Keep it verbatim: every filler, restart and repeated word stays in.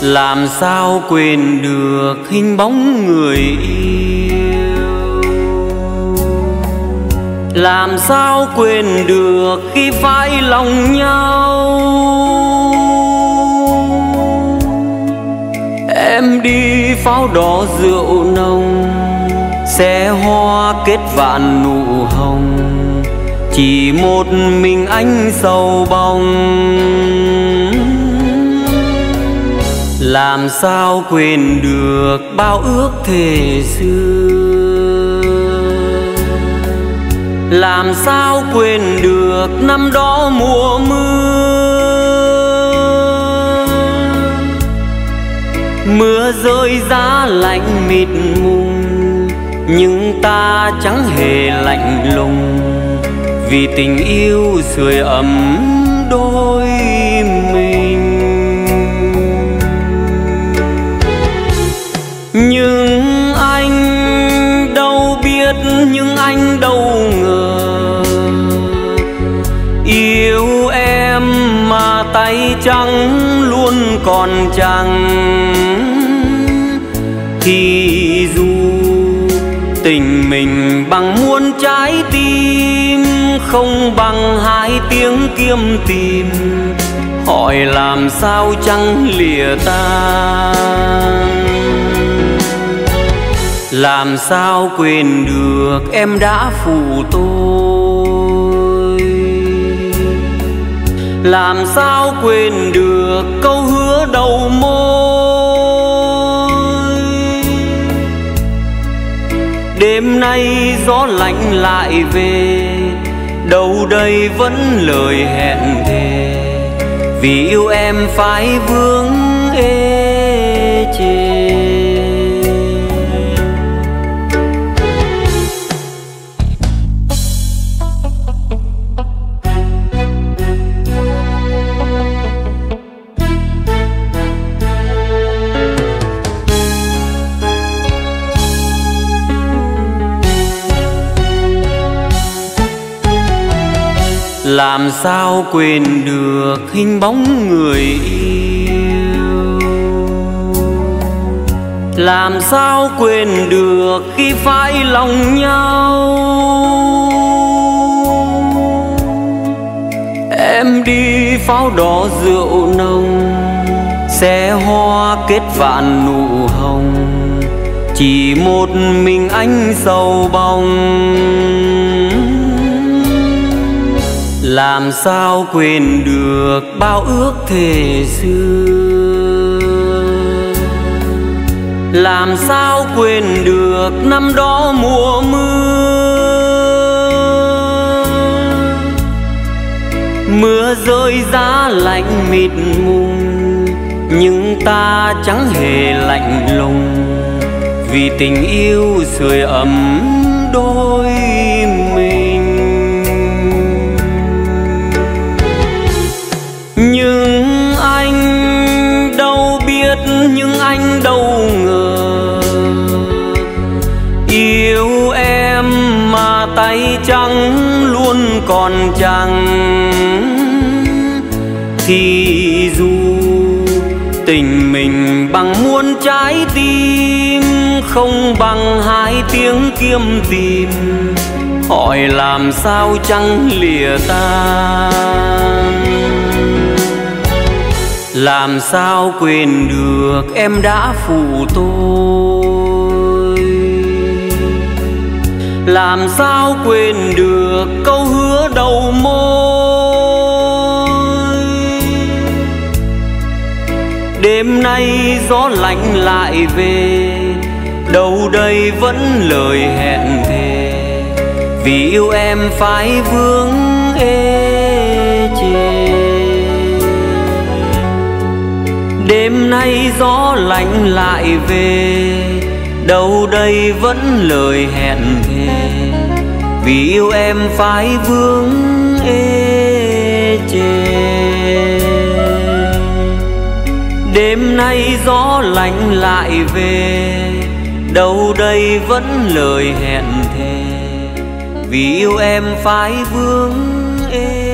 làm sao quên được hình bóng người yêu, làm sao quên được khi phải lòng nhau. Em đi pháo đỏ rượu nồng, xe hoa kết vạn nụ hồng, chỉ một mình anh sầu bóng. Làm sao quên được bao ước thề xưa, làm sao quên được năm đó mùa mưa. Mưa rơi giá lạnh mịt mùng, nhưng ta chẳng hề lạnh lùng, vì tình yêu sưởi ấm đôi mình. Nhưng anh đâu biết, nhưng anh đâu ngờ, yêu em mà tay trắng luôn còn chẳng. Thì dù tình mình bằng muôn trái tim, không bằng hai tiếng kiếm tìm, hỏi làm sao chẳng lìa tan. Làm sao quên được em đã phụ tôi, làm sao quên được câu hứa đầu môi. Đêm nay gió lạnh lại về, đâu đây vẫn lời hẹn thề, vì yêu em phải vướng ê chề. Làm sao quên được hình bóng người yêu, làm sao quên được khi phải lòng nhau. Em đi pháo đỏ rượu nồng, xe hoa kết vạn nụ hồng, chỉ một mình anh sầu bóng. Làm sao quên được bao ước thề xưa, làm sao quên được năm đó mùa mưa. Mưa rơi giá lạnh mịt mùng, nhưng ta chẳng hề lạnh lùng, vì tình yêu sưởi ấm đôi mình. Nhưng anh đâu biết, nhưng anh đâu ngờ, yêu em mà tay trắng luôn còn chẳng. Thì dù tình mình bằng muôn trái tim, không bằng hai tiếng kiếm tìm, hỏi làm sao chẳng lìa tan. Làm sao quên được em đã phụ tôi, làm sao quên được câu hứa đầu môi. Đêm nay gió lạnh lại về, đâu đây vẫn lời hẹn thề, vì yêu em phải vướng ê chề. Đêm nay gió lạnh lại về, đâu đây vẫn lời hẹn thề, vì yêu em phải vướng ê chề. Đêm nay gió lạnh lại về, đâu đây vẫn lời hẹn thề, vì yêu em phải vướng ê